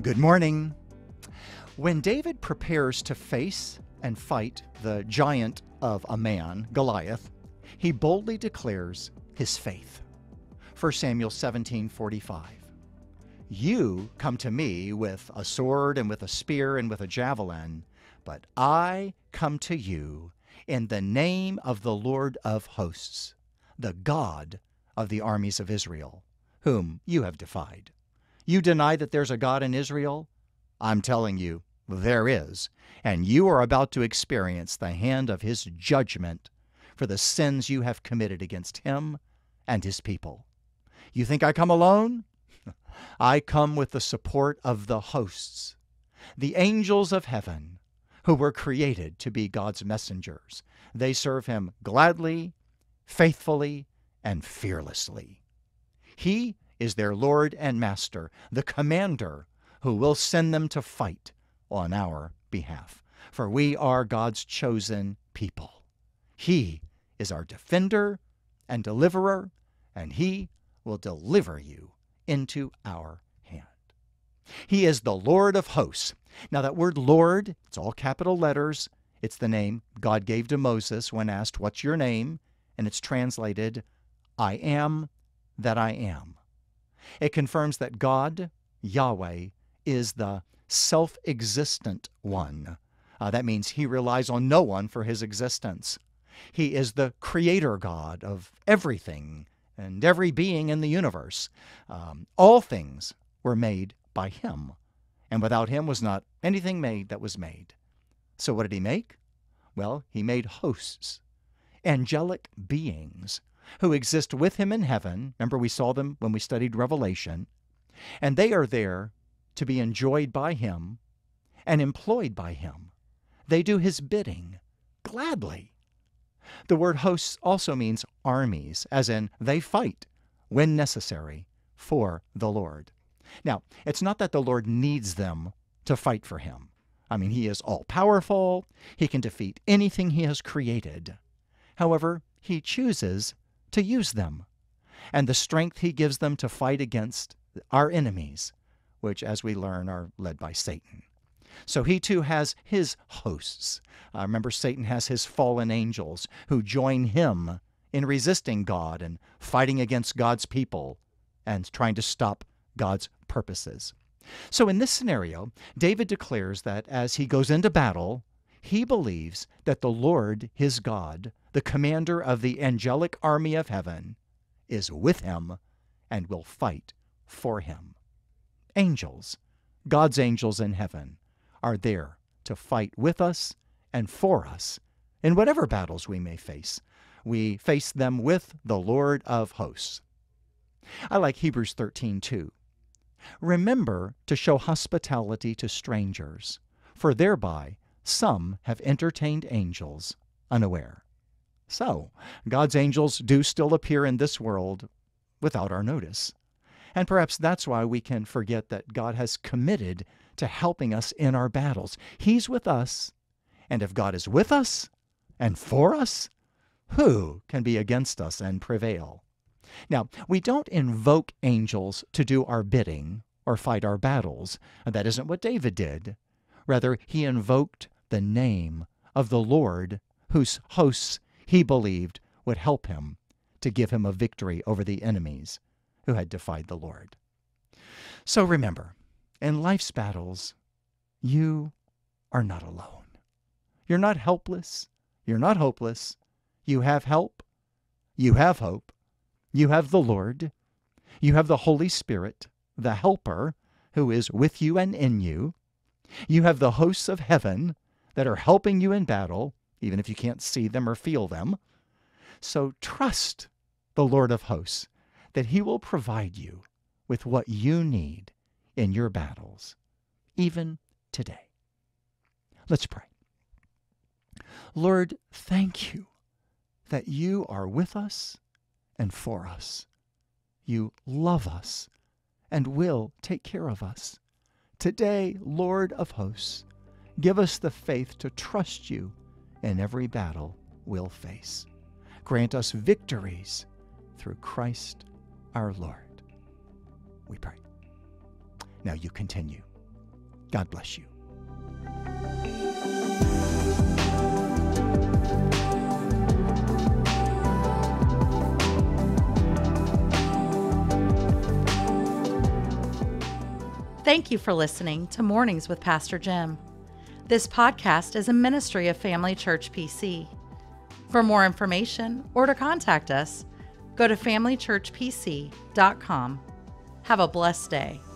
Good morning. When David prepares to face and fight the giant of a man, Goliath, he boldly declares his faith. 1 Samuel 17:45. You come to me with a sword and with a spear and with a javelin, but I come to you in the name of the Lord of hosts, the God of the armies of Israel, whom you have defied. You deny that there's a God in Israel? I'm telling you, there is, and you are about to experience the hand of his judgment for the sins you have committed against him and his people. You think I come alone? I come with the support of the hosts, the angels of heaven, who were created to be God's messengers. They serve him gladly, faithfully, and fearlessly. He is their Lord and Master, the commander who will send them to fight on our behalf. For we are God's chosen people. He is our defender and deliverer, and he will deliver you into our hand. He is the Lord of hosts. Now that word Lord, it's all capital letters. It's the name God gave to Moses when asked, "What's your name?" And it's translated, "I am that I am." It confirms that God, Yahweh, is the self-existent one. That means he relies on no one for his existence. He is the creator God of everything and every being in the universe. All things were made by him, and without him was not anything made that was made. So what did he make? Well, he made hosts, angelic beings who exist with him in heaven. Remember, we saw them when we studied Revelation. And they are there to be enjoyed by him and employed by him. They do his bidding gladly. The word hosts also means armies, as in they fight when necessary for the Lord. Now, it's not that the Lord needs them to fight for him. I mean, he is all-powerful. He can defeat anything he has created. However, he chooses to use them, and the strength he gives them to fight against our enemies, which, as we learn, are led by Satan. So he too has his hosts. Remember, Satan has his fallen angels who join him in resisting God and fighting against God's people and trying to stop God's purposes. So in this scenario, David declares that as he goes into battle, he believes that the Lord, his God, the commander of the angelic army of heaven, is with him and will fight for him. Angels, God's angels in heaven, are there to fight with us and for us in whatever battles we may face. We face them with the Lord of hosts. I like Hebrews 13:2. Remember to show hospitality to strangers, for thereby some have entertained angels unaware. So, God's angels do still appear in this world without our notice. And perhaps that's why we can forget that God has committed to helping us in our battles. He's with us, and if God is with us and for us, who can be against us and prevail? Now, we don't invoke angels to do our bidding or fight our battles. That isn't what David did. Rather, he invoked the name of the Lord, whose hosts he believed would help him to give him a victory over the enemies who had defied the Lord. So remember, in life's battles, you are not alone. You're not helpless. You're not hopeless. You have help. You have hope. You have the Lord. You have the Holy Spirit, the Helper, who is with you and in you. You have the hosts of heaven that are helping you in battle, even if you can't see them or feel them. So trust the Lord of hosts that he will provide you with what you need in your battles, even today. Let's pray. Lord, thank you that you are with us and for us. You love us and will take care of us. Today, Lord of hosts, give us the faith to trust you in every battle we'll face. Grant us victories through Christ our Lord. We pray. Now you continue God bless you. Thank you for listening to Mornings with Pastor Jim. This podcast is a ministry of Family Church PC. For more information or to contact us, go to familychurchpc.com. Have a blessed day.